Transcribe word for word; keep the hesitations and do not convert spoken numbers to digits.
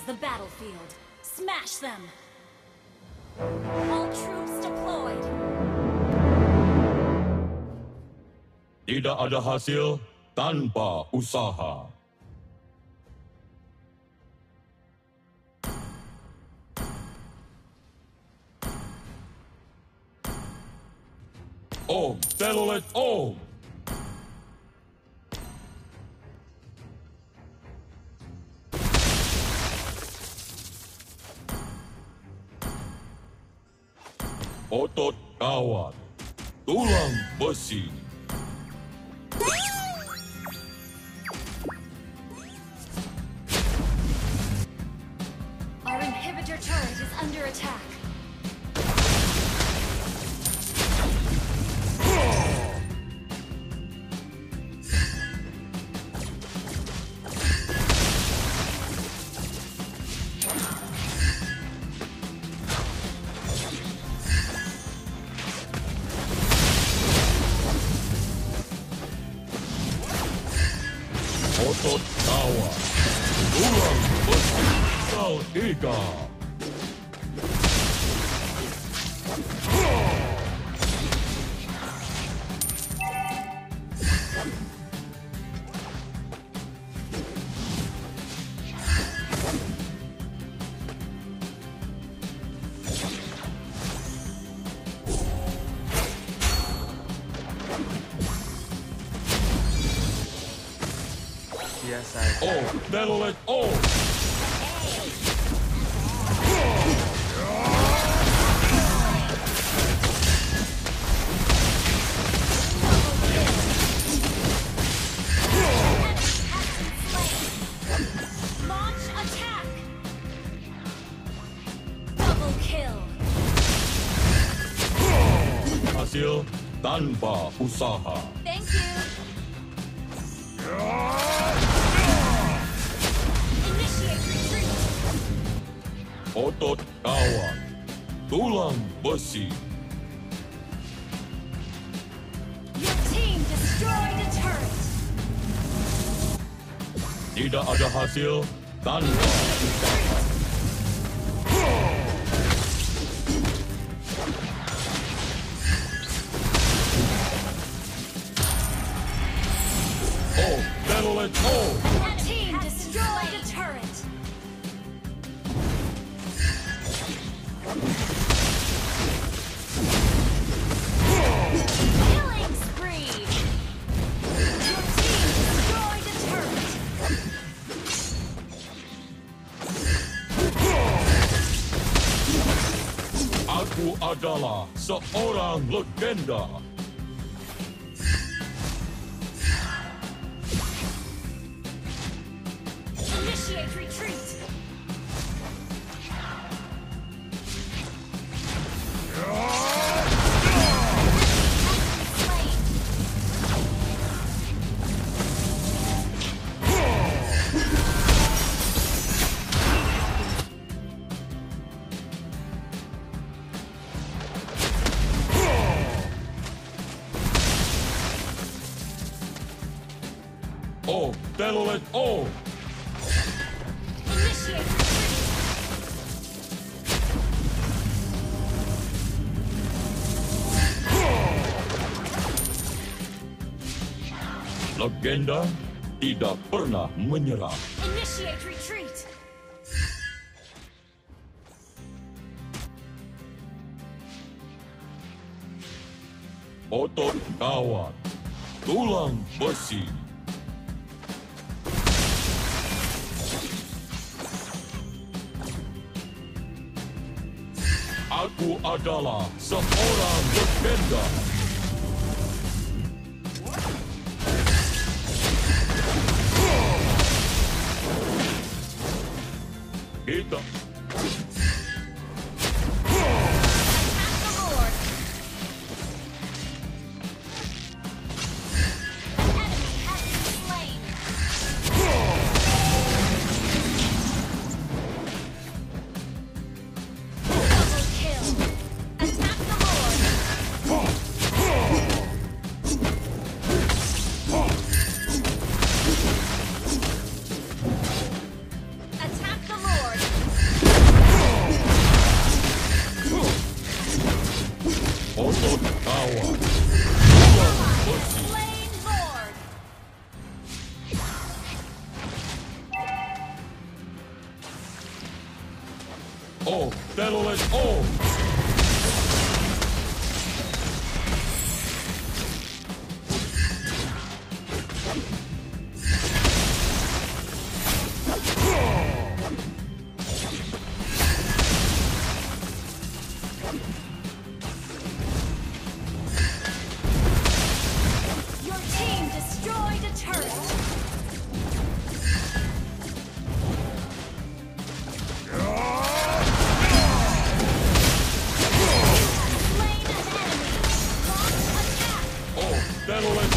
the battlefield. Smash them! All troops deployed. Tidak ada hasil tanpa usaha. Om, Telolet Om! Otot kawat, tulang besi. Our inhibitor turret is under attack. Otot kawat, tulang besi, sal iga. Biasa. Om, Telolet Om! Launch attack! Double kill! Hasil tanpa usaha. Thank you! Initiate retreat! Otot kawat, tulang besi. Your team destroyed a turret! Tidak ada hasil tanpa usaha. Om, Telolet Om! Your team destroyed a turret! Killing spree! Your team destroyed a turret! Aku adalah seorang legenda. Initiate retreat! Slain! Om, Telolet Om! Initiate retreat! Legenda tidak pernah menyerah. Initiate retreat! Otot kawat, tulang besi. Aku adalah seorang legenda. Kita Attack the Lord! Enemy has been slain! Double kill! Attack the Lord! Attack the Lord! Oh, telolet oh! Your team destroyed a turret. Slain an enemy. Launch attack. Oh, telolet